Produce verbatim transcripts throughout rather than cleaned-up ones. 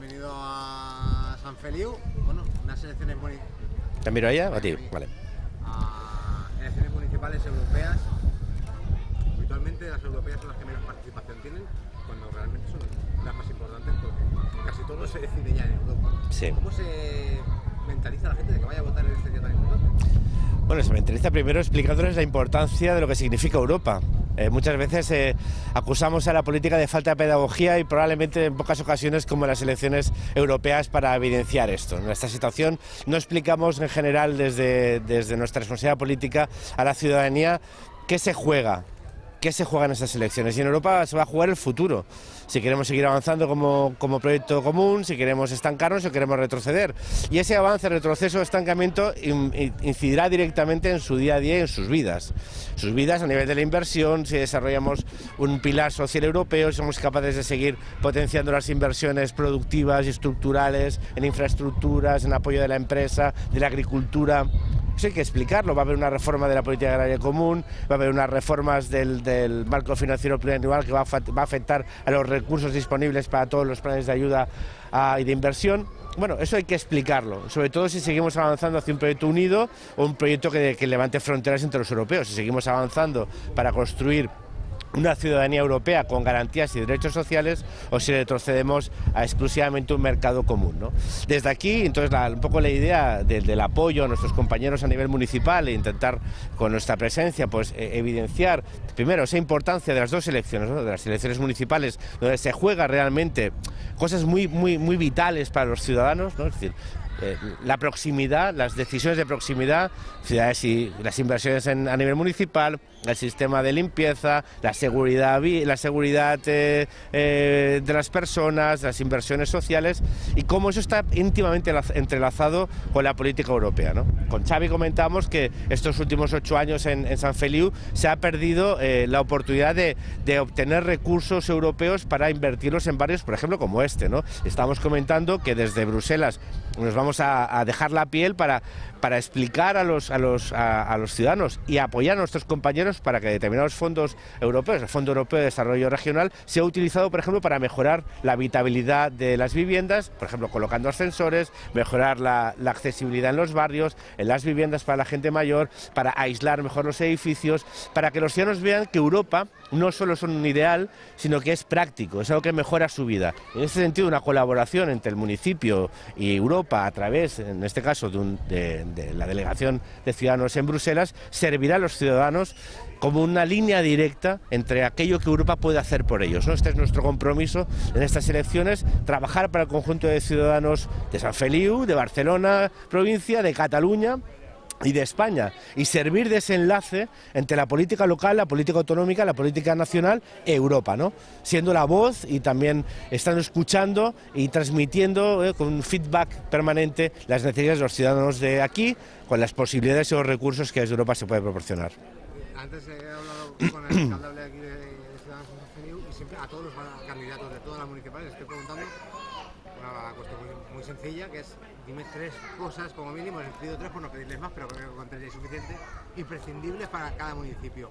Bienvenido a Sant Feliu. Bueno, unas elecciones municipales. ¿Te miro allá? A ti, vale. A elecciones municipales europeas. Habitualmente las europeas son las que menos participación tienen, cuando realmente son las más importantes, porque casi todo se decide ya en Europa. Sí. ¿Cómo se mentaliza a la gente de que vaya a votar en este día tan importante? Bueno, se mentaliza primero explicándoles la importancia de lo que significa Europa. Eh, muchas veces eh, acusamos a la política de falta de pedagogía y probablemente en pocas ocasiones como en las elecciones europeas para evidenciar esto. En esta situación no explicamos en general desde, desde nuestra responsabilidad política a la ciudadanía qué se juega. ¿Qué se juega en estas elecciones? Y en Europa se va a jugar el futuro. Si queremos seguir avanzando como, como proyecto común, si queremos estancarnos o queremos retroceder. Y ese avance, retroceso, estancamiento incidirá directamente en su día a día y en sus vidas. Sus vidas a nivel de la inversión, si desarrollamos un pilar social europeo, si somos capaces de seguir potenciando las inversiones productivas y estructurales en infraestructuras, en apoyo de la empresa, de la agricultura. Eso hay que explicarlo. Va a haber una reforma de la política agraria común, va a haber unas reformas del, del marco financiero plurianual que va a, va a afectar a los recursos disponibles para todos los planes de ayuda a, y de inversión. Bueno, eso hay que explicarlo, sobre todo si seguimos avanzando hacia un proyecto unido o un proyecto que, que levante fronteras entre los europeos. Si seguimos avanzando para construir una ciudadanía europea con garantías y derechos sociales, o si retrocedemos a exclusivamente un mercado común, ¿no? Desde aquí, entonces, la, un poco la idea del, del apoyo a nuestros compañeros a nivel municipal e intentar con nuestra presencia pues eh, evidenciar primero esa importancia de las dos elecciones, ¿no? De las elecciones municipales, donde se juega realmente cosas muy, muy, muy vitales para los ciudadanos, ¿no? Es decir, Eh, la proximidad, las decisiones de proximidad, ciudades y las inversiones en, a nivel municipal, el sistema de limpieza, la seguridad, la seguridad eh, eh, de las personas, las inversiones sociales y cómo eso está íntimamente entrelazado con la política europea, ¿no? Con Xavi comentamos que estos últimos ocho años en, en Sant Feliu se ha perdido eh, la oportunidad de, de obtener recursos europeos para invertirlos en barrios, por ejemplo, como este, ¿no? Estamos comentando que desde Bruselas nos vamos a, a dejar la piel para, para explicar a los, a, los, a, a los ciudadanos y apoyar a nuestros compañeros para que determinados fondos europeos, el Fondo Europeo de Desarrollo Regional, sea utilizado, por ejemplo, para mejorar la habitabilidad de las viviendas, por ejemplo, colocando ascensores, mejorar la, la accesibilidad en los barrios, en las viviendas para la gente mayor, para aislar mejor los edificios, para que los ciudadanos vean que Europa no solo es un ideal, sino que es práctico, es algo que mejora su vida. En ese sentido, una colaboración entre el municipio y Europa a través, en este caso, de, un, de, de la delegación de ciudadanos en Bruselas, servirá a los ciudadanos como una línea directa entre aquello que Europa puede hacer por ellos, ¿no? Este es nuestro compromiso en estas elecciones, trabajar para el conjunto de ciudadanos de Sant Feliu, de Barcelona, provincia, de Cataluña y de España, y servir de ese enlace entre la política local, la política autonómica, la política nacional e Europa, ¿no? Siendo la voz y también estando escuchando y transmitiendo eh, con un feedback permanente las necesidades de los ciudadanos de aquí, con las posibilidades y los recursos que desde Europa se puede proporcionar. Antes he hablado con el alcalde aquí de, de Ciudadanos de Sant Feliu y siempre a todos los candidatos de todas las municipales estoy preguntando una cuestión muy, muy sencilla, que es dime tres cosas, como mínimo, les pido tres por no pedirles más, pero creo que con tres ya es suficiente, imprescindibles para cada municipio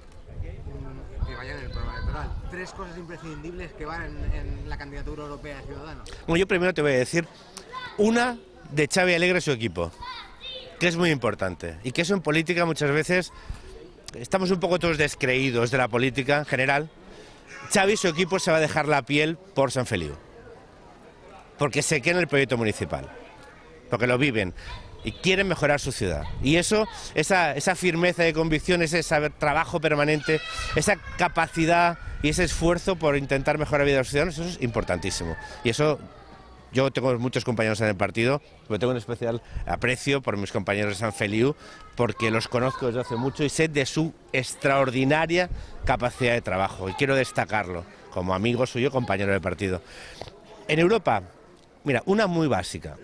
que vayan en el programa electoral. Tres cosas imprescindibles que van en, en la candidatura europea de Ciudadanos. Bueno, yo primero te voy a decir una de Xavi Alegre y su equipo, que es muy importante, y que eso en política muchas veces estamos un poco todos descreídos de la política en general. Xavi y su equipo se va a dejar la piel por Sant Feliu, porque se queda en el proyecto municipal, porque lo viven y quieren mejorar su ciudad. Y eso, esa, esa firmeza de convicción, ese saber, trabajo permanente, esa capacidad y ese esfuerzo por intentar mejorar la vida de los ciudadanos, eso es importantísimo. Y eso, yo tengo muchos compañeros en el partido, pero tengo un especial aprecio por mis compañeros de Sant Feliu, porque los conozco desde hace mucho y sé de su extraordinaria capacidad de trabajo. Y quiero destacarlo como amigo suyo, compañero de partido. En Europa, mira, una muy básica.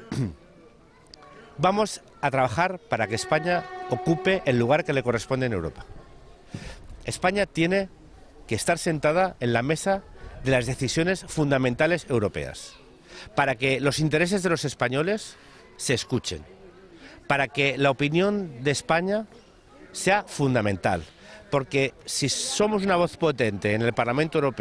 Vamos a trabajar para que España ocupe el lugar que le corresponde en Europa. España tiene que estar sentada en la mesa de las decisiones fundamentales europeas, para que los intereses de los españoles se escuchen, para que la opinión de España sea fundamental, porque si somos una voz potente en el Parlamento Europeo,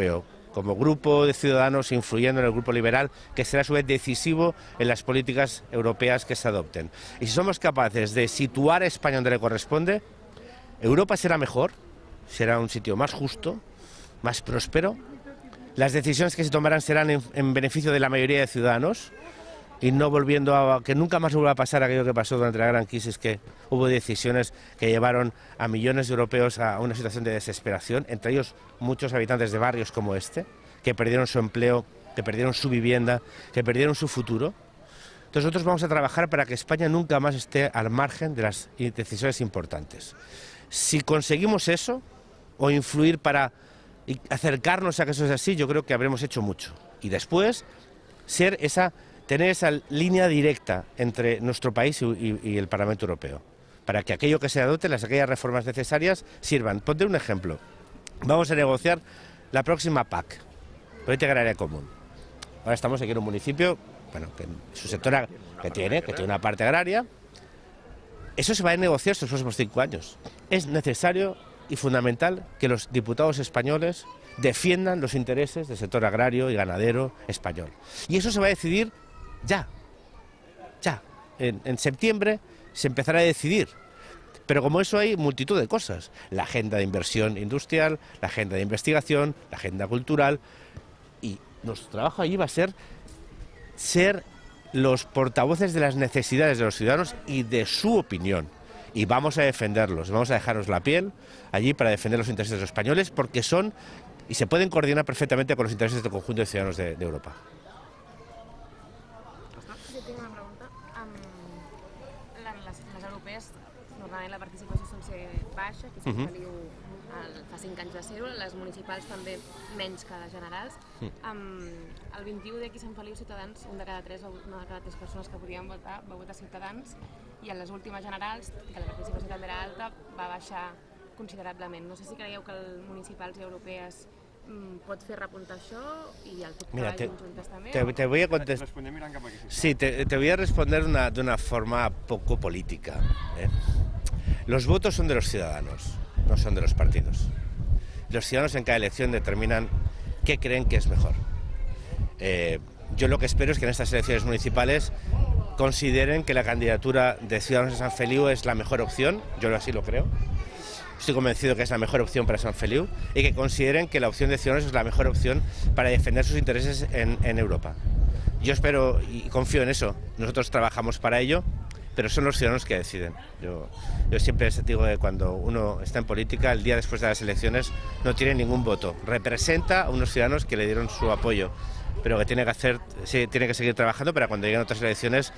como grupo de ciudadanos influyendo en el grupo liberal, que será a su vez decisivo en las políticas europeas que se adopten. Y si somos capaces de situar a España donde le corresponde, Europa será mejor, será un sitio más justo, más próspero, las decisiones que se tomarán serán en, en beneficio de la mayoría de ciudadanos, y no volviendo a que nunca más vuelva a pasar aquello que pasó durante la gran crisis, que hubo decisiones que llevaron a millones de europeos a una situación de desesperación, entre ellos muchos habitantes de barrios como este, que perdieron su empleo, que perdieron su vivienda, que perdieron su futuro. Entonces nosotros vamos a trabajar para que España nunca más esté al margen de las decisiones importantes. Si conseguimos eso, o influir para acercarnos a que eso es así, yo creo que habremos hecho mucho. Y después, ser esa... tener esa línea directa entre nuestro país y, y, y el Parlamento Europeo, para que aquello que se adopte, las aquellas reformas necesarias, sirvan. Ponte un ejemplo. Vamos a negociar la próxima P A C, Política Agraria Común. Ahora estamos aquí en un municipio, bueno, que su sector que tiene, que tiene una parte agraria. Eso se va a negociar estos próximos cinco años. Es necesario y fundamental que los diputados españoles defiendan los intereses del sector agrario y ganadero español. Y eso se va a decidir ya, ya. En, en septiembre se empezará a decidir. Pero como eso hay multitud de cosas. La agenda de inversión industrial, la agenda de investigación, la agenda cultural. Y nuestro trabajo allí va a ser ser los portavoces de las necesidades de los ciudadanos y de su opinión. Y vamos a defenderlos, vamos a dejarnos la piel allí para defender los intereses de los españoles, porque son y se pueden coordinar perfectamente con los intereses del conjunto de ciudadanos de, de Europa. Jo tinc una pregunta. Um, les, les europees, normalment la participació sol ser baixa, que Sant Feliu el, fa cinc anys de ser-ho, les municipals també menys que les generals. Um, el vint-i-u d'aquí Sant Feliu, Ciutadans, un de cada tres, una de cada tres persones que podien votar, va votar Ciutadans, i en les últimes generals, que la participació també era alta, va baixar considerablement. No sé si creieu que els municipals i europees pot fer repuntar això y al Mira, te, te, te voy a contestar. Sí, te, te voy a responder una, de una forma poco política. ¿eh? Los votos son de los ciudadanos, no son de los partidos. Los ciudadanos en cada elección determinan qué creen que es mejor. Eh, yo lo que espero es que en estas elecciones municipales consideren que la candidatura de Ciudadanos de Sant Feliu es la mejor opción, yo así lo creo. Estoy convencido que es la mejor opción para Sant Feliu y que consideren que la opción de Ciudadanos es la mejor opción para defender sus intereses en, en Europa. Yo espero y confío en eso. Nosotros trabajamos para ello, pero son los ciudadanos que deciden. Yo, yo siempre digo que cuando uno está en política, el día después de las elecciones no tiene ningún voto. Representa a unos ciudadanos que le dieron su apoyo, pero que tiene que hacer, sí, tiene que seguir trabajando para cuando lleguen otras elecciones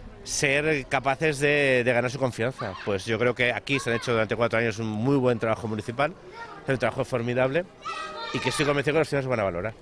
ser capaces de, de ganar su confianza. Pues yo creo que aquí se han hecho durante cuatro años un muy buen trabajo municipal, es un trabajo formidable y que estoy convencido que los ciudadanos van a valorar.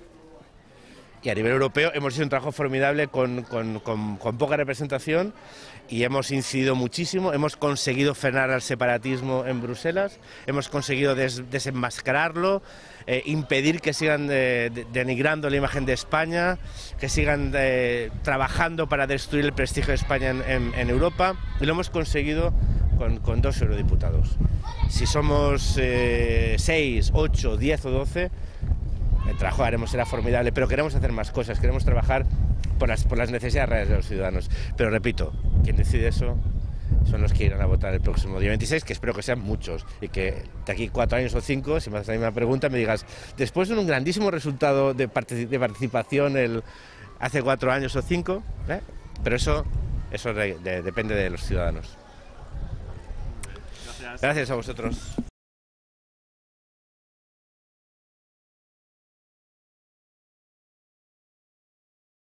Y a nivel europeo hemos hecho un trabajo formidable con, con, con, con poca representación y hemos incidido muchísimo, hemos conseguido frenar al separatismo en Bruselas, hemos conseguido des, desenmascararlo, eh, impedir que sigan de, de, denigrando la imagen de España, que sigan de, trabajando para destruir el prestigio de España en, en, en Europa, y lo hemos conseguido con, con dos eurodiputados. Si somos eh, seis, ocho, diez o doce, el trabajo haremos será formidable, pero queremos hacer más cosas, queremos trabajar por las, por las necesidades reales de los ciudadanos. Pero repito, quien decide eso son los que irán a votar el próximo día veintiséis, que espero que sean muchos, y que de aquí cuatro años o cinco, si me haces la misma pregunta, me digas, después de un grandísimo resultado de, partic de participación el, hace cuatro años o cinco, ¿eh? pero eso, eso de, de, depende de los ciudadanos. Gracias. Gracias a vosotros.